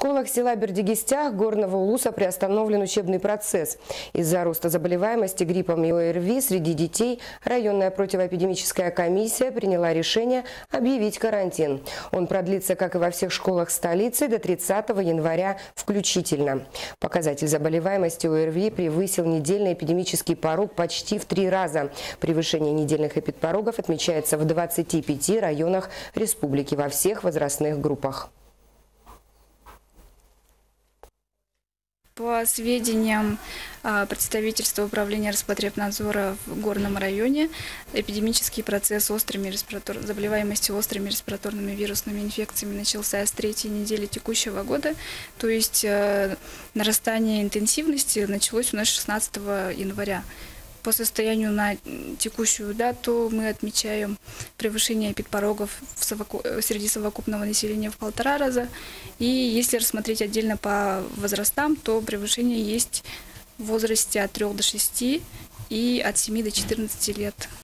школах села Бердигистях Горного Улуса приостановлен учебный процесс. Из-за роста заболеваемости гриппом и ОРВИ среди детей районная противоэпидемическая комиссия приняла решение объявить карантин. Он продлится, как и во всех школах столицы, до 30 января включительно. Показатель заболеваемости ОРВИ превысил недельный эпидемический порог почти в 3 раза. Превышение недельных эпидпорогов отмечается в 25 районах республики во всех возрастных группах. По сведениям представительства управления Роспотребнадзора в Горном районе, эпидемический процесс заболеваемости острыми респираторными вирусными инфекциями начался с 3-й недели текущего года. То есть нарастание интенсивности началось у нас 16 января. По состоянию на текущую дату мы отмечаем превышение эпидпорогов среди совокупного населения в 1,5 раза. И если рассмотреть отдельно по возрастам, то превышение есть в возрасте от 3 до 6 и от 7 до 14 лет.